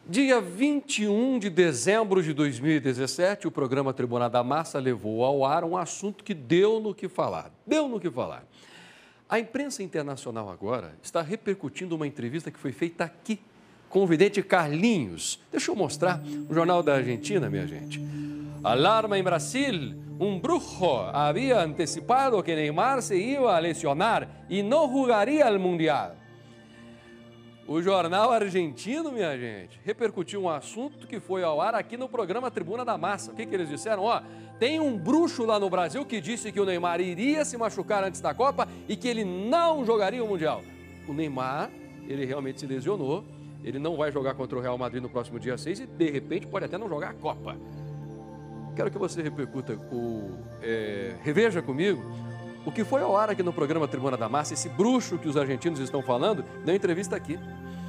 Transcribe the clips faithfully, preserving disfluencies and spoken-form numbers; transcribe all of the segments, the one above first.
Dia vinte e um de dezembro de dois mil e dezessete, o programa Tribuna da Massa levou ao ar um assunto que deu no que falar. Deu no que falar. A imprensa internacional agora está repercutindo uma entrevista que foi feita aqui com o vidente Carlinhos. Deixa eu mostrar o Jornal da Argentina, minha gente. Alarma em Brasil. Um bruxo havia antecipado que Neymar se ia a lesionar e não jogaria o Mundial. O jornal argentino, minha gente, repercutiu um assunto que foi ao ar aqui no programa Tribuna da Massa. O que, que eles disseram? Ó, tem um bruxo lá no Brasil que disse que o Neymar iria se machucar antes da Copa e que ele não jogaria o Mundial. O Neymar, ele realmente se lesionou, ele não vai jogar contra o Real Madrid no próximo dia seis e, de repente, pode até não jogar a Copa. Quero que você repercuta, o, é, reveja comigo o que foi ao ar aqui no programa Tribuna da Massa. Esse bruxo que os argentinos estão falando, deu entrevista aqui.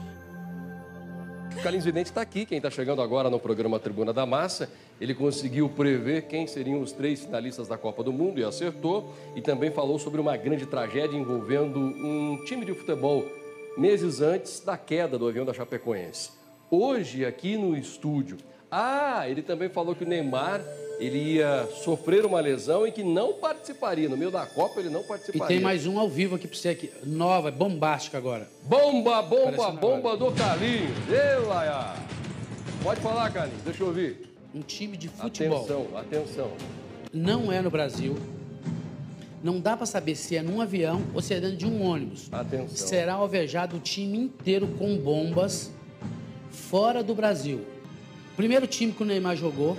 O Carlinhos Vidente está aqui, quem está chegando agora no programa Tribuna da Massa. Ele conseguiu prever quem seriam os três finalistas da Copa do Mundo e acertou. E também falou sobre uma grande tragédia envolvendo um time de futebol meses antes da queda do avião da Chapecoense. Hoje, aqui no estúdio, ah, ele também falou que o Neymar ele ia sofrer uma lesão e que não participaria. No meio da Copa, ele não participaria. E tem mais um ao vivo aqui para você, aqui, nova, bombástica agora. Bomba, bomba, bomba do Carlinhos. Ei, Laia. Pode falar, Carlinhos, deixa eu ouvir. Um time de futebol. Atenção, atenção. Não é no Brasil. Não dá para saber se é num avião ou se é dentro de um ônibus. Atenção. Será alvejado o time inteiro com bombas fora do Brasil. Primeiro time que o Neymar jogou.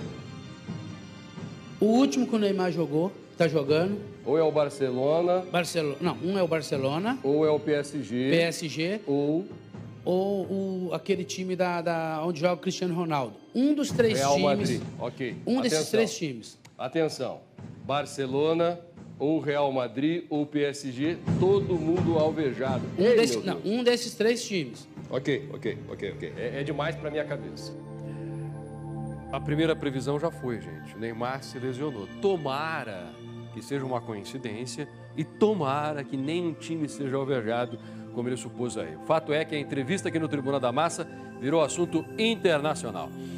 O último que o Neymar jogou, está jogando. Ou é o Barcelona. Barcelona. Não, um é o Barcelona. Ou é o P S G. P S G. Ou. Ou o, aquele time da, da, onde joga o Cristiano Ronaldo. Um dos três Real times. Madrid. Ok. Um Atenção. desses três times. Atenção. Barcelona, ou Real Madrid, ou P S G, todo mundo alvejado. Um, Ei, desse, meu não, Deus. um desses três times. Ok, ok, ok, ok. É, é demais para minha cabeça. A primeira previsão já foi, gente. O Neymar se lesionou. Tomara que seja uma coincidência e tomara que nenhum time seja alvejado, como ele supôs aí. O fato é que a entrevista aqui no Tribuna da Massa virou assunto internacional.